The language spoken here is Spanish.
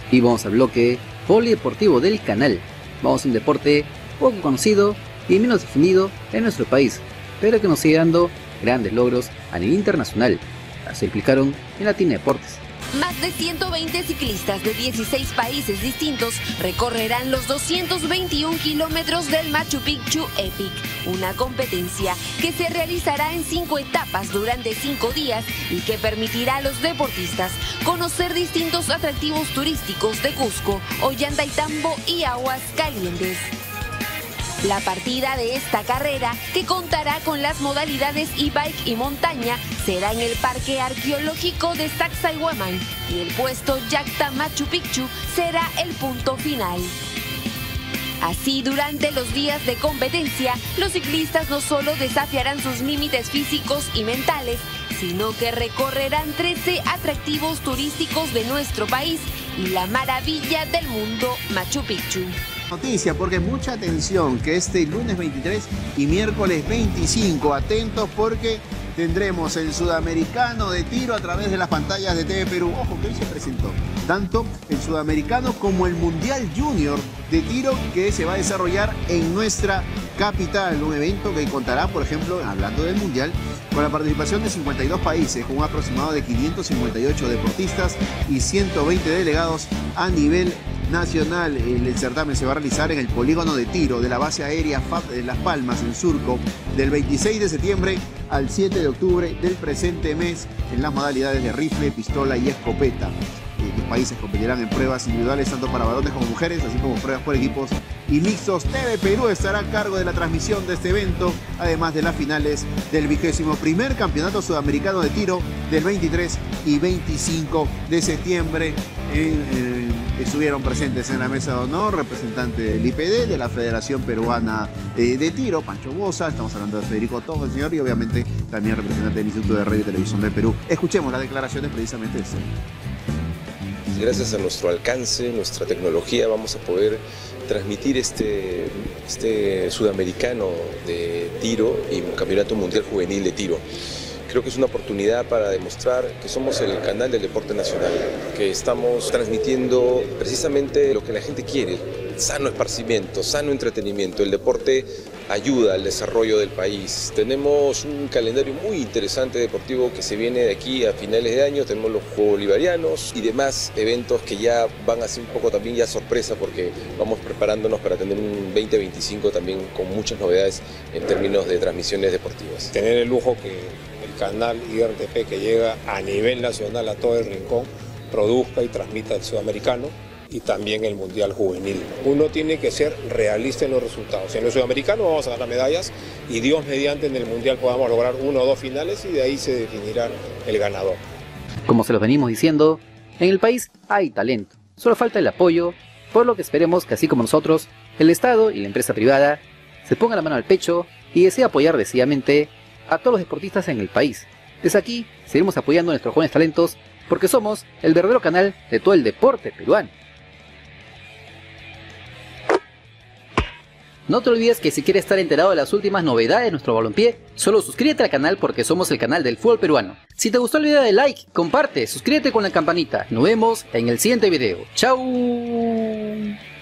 Y vamos al bloque polideportivo del canal. Vamos a un deporte poco conocido y menos definido en nuestro país, pero que nos sigue dando grandes logros a nivel internacional. Así explicaron en Latina Deportes. Más de 120 ciclistas de 16 países distintos recorrerán los 221 kilómetros del Machu Picchu Epic, una competencia que se realizará en 5 etapas durante 5 días y que permitirá a los deportistas conocer distintos atractivos turísticos de Cusco, Ollantaytambo y Aguascalientes. La partida de esta carrera, que contará con las modalidades e-bike y montaña, será en el Parque Arqueológico de Sacsayhuamán y el puesto Yacta Machu Picchu será el punto final. Así, durante los días de competencia, los ciclistas no solo desafiarán sus límites físicos y mentales, sino que recorrerán 13 atractivos turísticos de nuestro país y la maravilla del mundo, Machu Picchu. Noticia, porque mucha atención que este lunes 23 y miércoles 25, atentos porque tendremos el sudamericano de tiro a través de las pantallas de TV Perú. Ojo que hoy se presentó tanto el sudamericano como el mundial junior de tiro que se va a desarrollar en nuestra capital. Un evento que contará, por ejemplo, hablando del mundial, con la participación de 52 países, con un aproximado de 558 deportistas y 120 delegados a nivel nacional. El certamen se va a realizar en el polígono de tiro de la base aérea FAP de Las Palmas, en Surco, del 26 de septiembre al 7 de octubre del presente mes, en las modalidades de rifle, pistola y escopeta. Los países competirán en pruebas individuales tanto para varones como mujeres, así como pruebas por equipos y mixtos. TV Perú estará a cargo de la transmisión de este evento, además de las finales del 21º Campeonato Sudamericano de Tiro del 23 y 25 de septiembre. Estuvieron presentes en la mesa de honor representantes del IPD, de la Federación Peruana de Tiro, Pancho Boza, estamos hablando de Federico Tojo, el señor, y obviamente también representante del Instituto de Radio y Televisión de Perú. Escuchemos las declaraciones precisamente de este. Gracias a nuestro alcance, nuestra tecnología, vamos a poder transmitir este sudamericano de tiro y un campeonato mundial juvenil de tiro. Creo que es una oportunidad para demostrar que somos el canal del deporte nacional, que estamos transmitiendo precisamente lo que la gente quiere: sano esparcimiento, sano entretenimiento. El deporte ayuda al desarrollo del país. Tenemos un calendario muy interesante deportivo que se viene de aquí a finales de año. Tenemos los Juegos Bolivarianos y demás eventos que ya van a ser un poco también ya sorpresa, porque vamos preparándonos para tener un 2025 también con muchas novedades en términos de transmisiones deportivas. Tener el lujo que el canal IRTP, que llega a nivel nacional a todo el rincón, produzca y transmita el sudamericano y también el mundial juvenil. Uno tiene que ser realista en los resultados. En el sudamericano vamos a ganar medallas y Dios mediante en el mundial podamos lograr 1 o 2 finales y de ahí se definirá el ganador. Como se los venimos diciendo, en el país hay talento, solo falta el apoyo, por lo que esperemos que, así como nosotros, el Estado y la empresa privada se pongan la mano al pecho y desee apoyar decididamente a todos los deportistas en el país. Desde aquí seguiremos apoyando a nuestros jóvenes talentos, porque somos el verdadero canal de todo el deporte peruano. No te olvides que si quieres estar enterado de las últimas novedades de nuestro balompié, solo suscríbete al canal, porque somos el canal del fútbol peruano. Si te gustó el video, dale like, comparte, suscríbete con la campanita. Nos vemos en el siguiente video. ¡Chao!